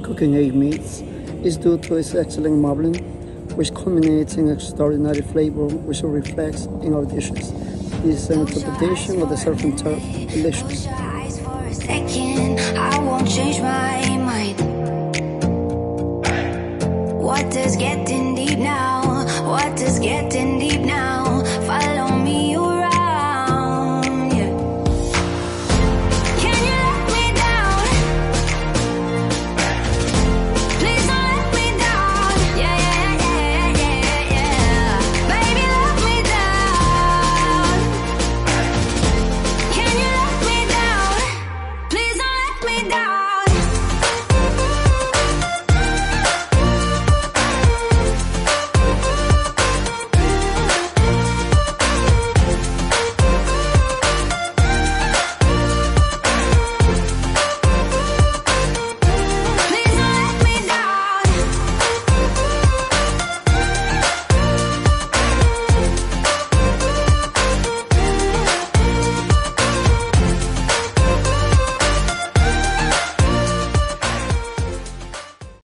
cooking egg meats is due to its excellent marbling, which culminates in extraordinary flavor which reflects in our dishes. This is an interpretation of the surf and turf delicious.